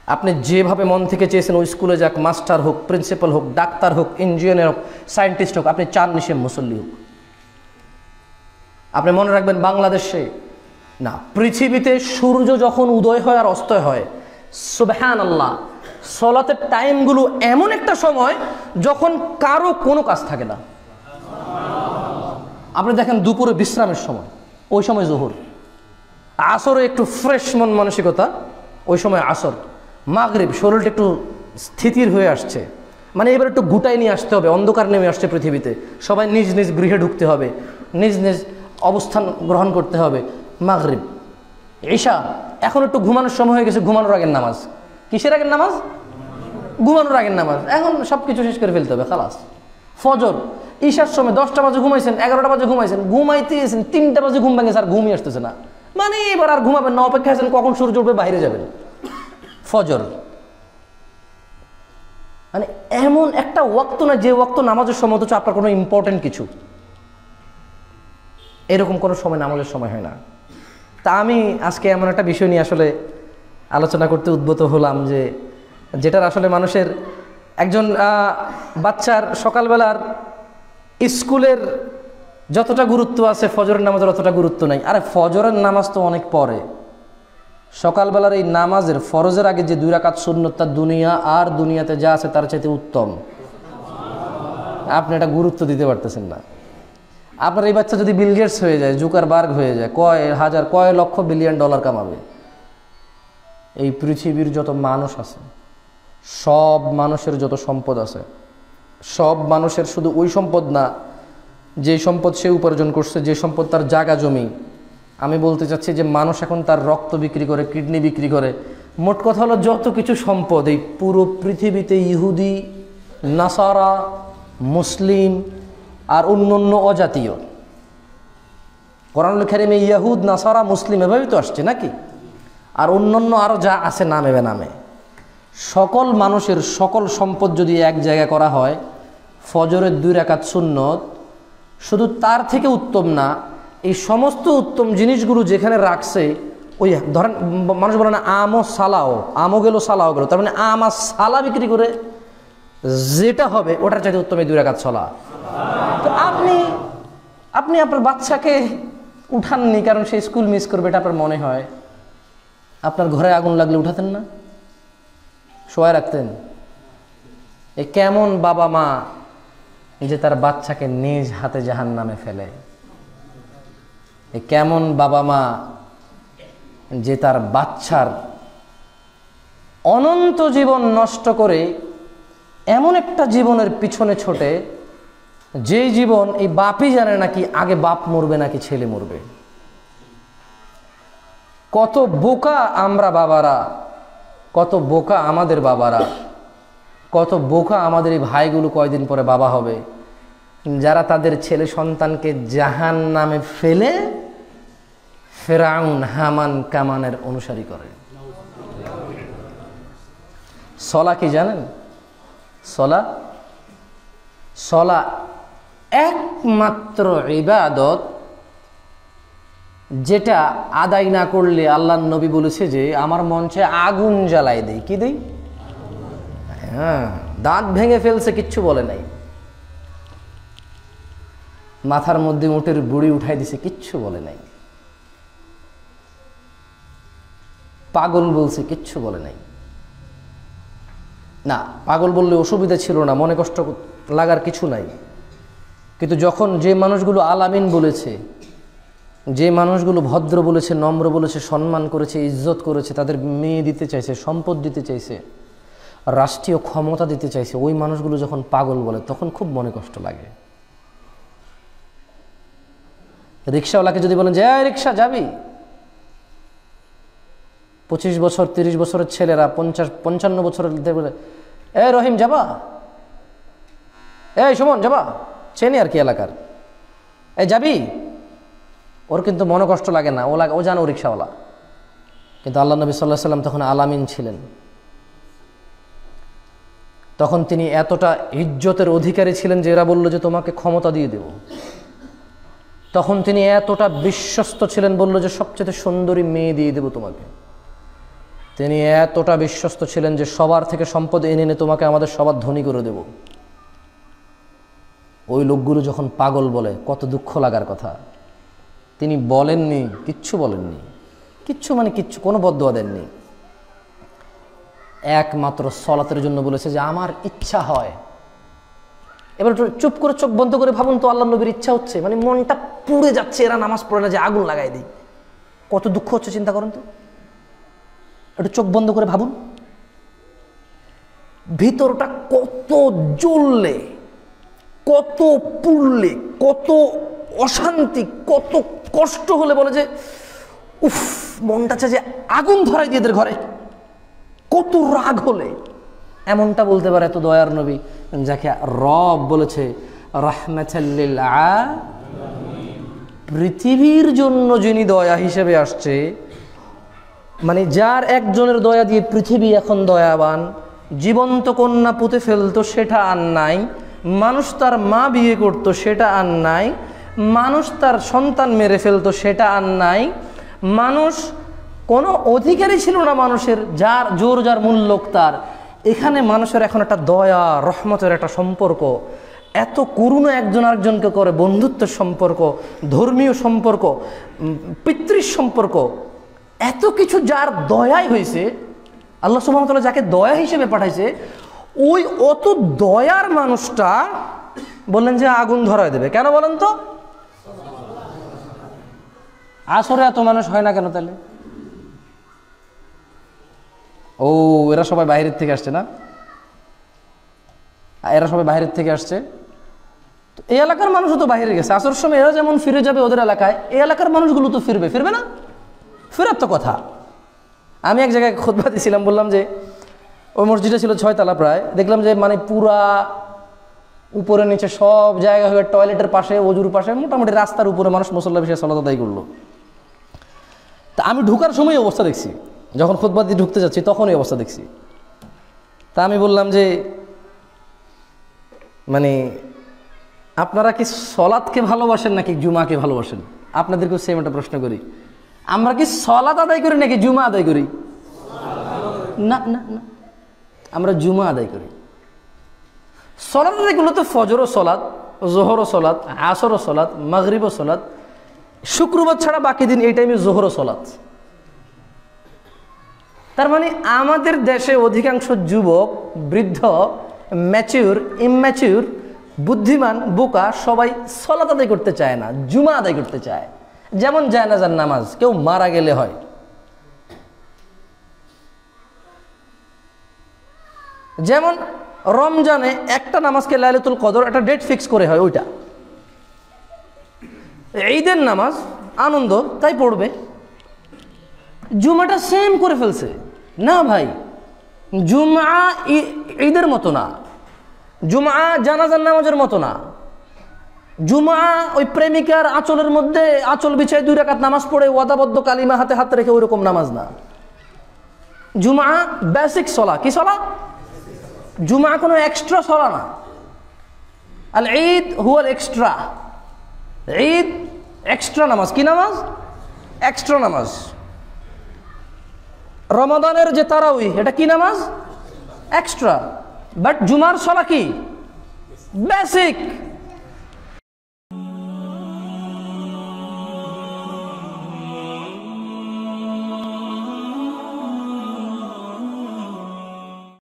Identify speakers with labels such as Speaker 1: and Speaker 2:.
Speaker 1: আপনি যেভাবে মন থেকে চেয়েছেন ওই স্কুলে যাক, মাস্টার হোক, প্রিন্সিপাল হোক, ডাক্তার হোক, ইঞ্জিনিয়ার হোক, সায়েন্টিস্ট হোক, আপনি চান সে মুসল্লি হোক। আপনি মনে রাখবেন বাংলাদেশে না, পৃথিবীতে সূর্য যখন উদয় হয় আর অস্ত হয়, সুবহানাল্লাহ, সালাতের টাইমগুলো এমন একটা সময় যখন কারো কোনো কাজ থাকে না। আপনি দেখেন দুপুরে বিশ্রামের সময়, ওই সময় জোহর। আসরে একটু ফ্রেশ মন মানসিকতা, ওই সময় আসর। মাগরিব শরীরটা একটু স্থিতির হয়ে আসছে, মানে এবার একটু গুটাই নিয়ে আসতে হবে, অন্ধকার নেমে আসছে পৃথিবীতে, সবাই নিজ নিজ গৃহে ঢুকতে হবে, নিজ নিজ অবস্থান গ্রহণ করতে হবে। মাগরিব, ঈশা, এখন একটু ঘুমানোর সময় হয়ে গেছে, ঘুমানোর আগের নামাজ। কিসের আগের নামাজ? ঘুমানোর আগের নামাজ। এখন সব কিছু শেষ করে ফেলতে হবে, খালাস। ফজর, ঈশার সময় 10টা বাজে ঘুমাইছেন, 11টা বাজে ঘুমাইছেন, ঘুমাইতে গেছেন 3টা বাজে ঘুম ভেঙে, স্যার ঘুমই আসতেছে না, মানে এবার আর ঘুমাবেন না, অপেক্ষা আছেন কখন সূর্য উঠবে বাইরে যাবেন। ফজর, মানে এমন একটা ওয়াক্ত না যে ওয়াক্ত নামাজের সময় হচ্ছে আপনার কোনো ইম্পর্টেন্ট কিছু, এরকম কোনো সময় নামাজের সময় হয় না। তা আমি আজকে এমন একটা বিষয় নিয়ে আসলে আলোচনা করতে উদ্বুদ্ধ হলাম, যেটার আসলে মানুষের, একজন বাচ্চার সকালবেলার স্কুলের যতটা গুরুত্ব আছে ফজরের নামাজের অতটা গুরুত্ব নাই। আরে ফজরের নামাজ তো অনেক পরে, সকালবেলার এই নামাজের ফরজের আগে যে 2 রাকাত সুন্নত, তার দুনিয়া আর দুনিয়াতে যা আছে তার চাইতে উত্তম। আপনি এটা গুরুত্ব দিতে পারতেছেন না। আপনার এই বাচ্চা যদি বিল গেটস হয়ে যায়, জুকারবার্গ হয়ে যায়, কয় লক্ষ বিলিয়ন ডলার কামাবে। এই পৃথিবীর যত মানুষ আছে, সব মানুষের যত সম্পদ আছে, সব মানুষের শুধু ওই সম্পদ না যে সম্পদ সে উপার্জন করছে, যে সম্পদ তার জায়গা জমি। আমি বলতে চাচ্ছি যে মানুষ এখন তার রক্ত বিক্রি করে, কিডনি বিক্রি করে, মোট কথা হলো যত কিছু সম্পদ এই পুরো পৃথিবীতে ইহুদি, নাসারা, মুসলিম আর অন্যান্য অজাতীয়, কোরআনুল কারীমে ইয়াহুদ, নাসারা, মুসলিম এভাবেই তো আসছে নাকি, আর অন্যান্য আরও যা আছে নামে বেনামে, সকল মানুষের সকল সম্পদ যদি এক জায়গায় করা হয়, ফজরের 2 রাকাত সুন্নত শুধু তার থেকে উত্তম না, এই সমস্ত উত্তম জিনিসগুলো যেখানে রাখছে, ওই ধরেন মানুষ বলে না আমও সালাও, আমও গেল সালাও গেল, তার মানে আম আর সালা বিক্রি করে যেটা হবে ওটার চাইতে উত্তম এই 2 রাকাত সালাত। তো আপনি আপনার বাচ্চাকে উঠাননি কারণ সে স্কুল মিস করবে, এটা আপনার মনে হয়। আপনার ঘরে আগুন লাগলে উঠাতেন না, শোয়া রাখতেন? এ কেমন বাবা মা যে তার বাচ্চাকে নিজ হাতে জাহান্নামে ফেলে? এ কেমন বাবা মা যে তার বাচ্চার অনন্ত জীবন নষ্ট করে এমন একটা জীবনের পিছনে ছোটে, যেই জীবন এই বাপই জানে নাকি আগে বাপ মরবে নাকি ছেলে মরবে। কত বোকা আমরা বাবারা, কত বোকা আমাদের বাবারা, কত বোকা আমাদের এই ভাইগুলো কয়দিন পরে বাবা হবে, যারা তাদের ছেলে সন্তানকে জাহান্নামে ফেলে ফেরাউন, হামান, কামানের অনুসারী করে। সলা কি জানেন? সলা একমাত্র ইবাদত যেটা আদায় না করলে আল্লাহর নবী বলেছে যে আমার মঞ্চে আগুন জ্বালাই দেই। কি দেই? হ্যাঁ, দাঁত ভেঙে ফেলছে, কিচ্ছু বলে নাই। মাথার মধ্যে উটের বুড়ি উঠাই দিছে, কিচ্ছু বলে নাই। পাগল বলছে, কিচ্ছু বলে নাই। না, পাগল বললে অসুবিধা ছিল না, মনে কষ্ট লাগার কিছু নাই। কিন্তু যখন যে মানুষগুলো আলামিন বলেছে, যে মানুষগুলো ভদ্র বলেছে, নম্র বলেছে, সম্মান করেছে, ইজ্জত করেছে, তাদের মেয়ে দিতে চাইছে, সম্পদ দিতে চাইছে, রাষ্ট্রীয় ক্ষমতা দিতে চাইছে, ওই মানুষগুলো যখন পাগল বলে তখন খুব মনে কষ্ট লাগে। রিক্সাওয়ালাকে যদি বলেন যে রিক্সা যাবি, 25 বছর 30 বছরের ছেলেরা 50-55 বছরের বলে রহিম যাবা, সুমন যাবা, চেনি আর কি এলাকার, যাবি, ওর কিন্তু মনে কষ্ট লাগে না, ও জানো রিক্সাওয়ালা। কিন্তু আল্লাহ নবী সাল্লাল্লাহু আলাইহি ওয়াসাল্লাম তখন আলামিন ছিলেন, তখন তিনি এতটা ইজ্জতের অধিকারী ছিলেন যে এরা বলল যে তোমাকে ক্ষমতা দিয়ে দেব। তখন তিনি এতটা বিশ্বস্ত ছিলেন, বলল যে সবচেয়ে সুন্দরী মেয়ে দিয়ে দেব তোমাকে। তিনি এতটা বিশ্বস্ত ছিলেন যে সবার থেকে সম্পদ এনে এনে তোমাকে আমাদের সবার ধনী করে দেব। ওই লোকগুলো যখন পাগল বলে কত দুঃখ লাগার কথা। তিনি বলেননি, কিচ্ছু বলেননি, কিচ্ছু মানে কিচ্ছু, কোনো বদদোয়া দেননি। একমাত্র সলাতের জন্য বলেছে যে আমার ইচ্ছা হয়। এবার চুপ করে চোখ বন্ধ করে ভাবুন তো, আল্লাহ নবীর ইচ্ছা হচ্ছে, মানে মনটা পুড়ে যাচ্ছে, এরা নামাজ পড়ে না যে আগুন লাগাই দিই, কত দুঃখ হচ্ছে চিন্তা করেন তো। একটু চোখ বন্ধ করে ভাবুন, ভিতরটা কত জ্বললে, কত পুড়লে, কত অশান্তি, কত কষ্ট হলে বলে যে উফ, মনটা চায় যে আগুন ধরাই দিয়ে এদের ঘরে, কত রাগ হলে এমনটা বলতে পারে এত দয়ার নবী, যাকে রব বলেছে রাহমাতাল লিল আলামিন, পৃথিবীর জন্য যিনি দয়া হিসেবে আসছে, মানে যার একজনের দয়া দিয়ে পৃথিবী এখন দয়াবান। জীবন্ত কন্যা পুঁতে ফেলতো সেটা আর নাই, মানুষ তার মা বিয়ে করতো সেটা আর নাই, মানুষ তার সন্তান মেরে ফেলতো সেটা আর নাই, মানুষ কোনো অধিকারই ছিল না মানুষের, যার জোর যার মূল্য তার। এখানে মানুষের এখন একটা দয়া রহমতের একটা সম্পর্ক, এত করুণা একজন আরেকজনকে করে, বন্ধুত্বের সম্পর্ক, ধর্মীয় সম্পর্ক, পিতৃ সম্পর্ক, এত কিছু যার দয়াই হয়েছে। আল্লাহ সুবহানাহু ওয়া তাআলা যাকে দয়া হিসেবে পাঠাইছে, ওই অত দয়ার মানুষটা বললেন যে আগুন ধরায় দেবে। কেন বলেন তো? আসরে এত মানুষ হয় না কেন তাহলে? ও, এরা সবাই বাইরের থেকে আসছে না, এরা সবাই বাইরের থেকে আসছে। তো এই এলাকার মানুষও তো বাইরে গেছে, আসর সময় এরা যেমন ফিরে যাবে ওদের এলাকায়, এই এলাকার মানুষগুলো তো ফিরবে, ফিরবে না? ফেরার তো কথা। আমি এক জায়গায় খুতবা দিয়েছিলাম, বললাম যে ওই মসজিদটা ছিল 6 তলা প্রায়, দেখলাম যে মানে পুরা উপরে নিচে সব জায়গা হয়ে টয়লেটের পাশে, অজুর পাশে, মোটামুটি রাস্তার উপরে মানুষ মুসল্লা বিষয়ে সালাত আদায় করলো। তা আমি ঢুকার সময় অবস্থা দেখছি, যখন খুতবা দিয়ে ঢুকতে যাচ্ছি তখনই অবস্থা দেখছি। তা আমি বললাম যে মানে আপনারা কি সলাৎকে ভালোবাসেন নাকি জুমাকে ভালোবাসেন? আপনাদেরকেও সেম একটা প্রশ্ন করি, আমরা কি সলাৎ আদায় করি নাকি জুমা আদায় করি? না না না, আমরা জুমা আদায় করি। সলাৎ আদায়গুলো তো ফজরও সলাৎ, জোহরও সলাৎ, আসরও সলাৎ, মাগরিবও সলাৎ, শুক্রবার ছাড়া বাকি দিন এই টাইমে জোহরও সলাৎ। তার মানে আমাদের দেশে অধিকাংশ যুবক, বৃদ্ধ, ম্যাচিউর, ইম্যাচিউর, বুদ্ধিমান, বোকা সবাই সলাৎ আদায় করতে চায় না, জুমা আদায় করতে চায়। যেমন জানাজার নামাজ কেউ মারা গেলে হয়, যেমন রমজানে একটা নামাজকে লাইলাতুল কদর একটা ডেট ফিক্স করে হয়, ওইটা ঈদের নামাজ আনন্দ তাই পড়বে। জুমাটা সেম করে ফেলছে না ভাই, জুমা ঈদের মতো না, জুমা জানাজার নামাজের মতো না, জুমা ওই প্রেমিকার আঁচলের মধ্যে আঁচল বিছায় 2 রাকাত নামাজ পড়ে ওয়াদাবদ্ধ কালিমা হাতে হাত রেখে ওইরকম নামাজ না। জুমা বেসিক সলা। কি সলা? জুমা কোনো এক্সট্রা সলা না। আল ঈদ হুয়াল এক্সট্রা, ঈদ এক্সট্রা নামাজ। কি নামাজ? এক্সট্রা নামাজ। রমাদানের যে তারাউই, এটা কি নামাজ? এক্সট্রা। বাট জুমার সলা কি? বেসিক।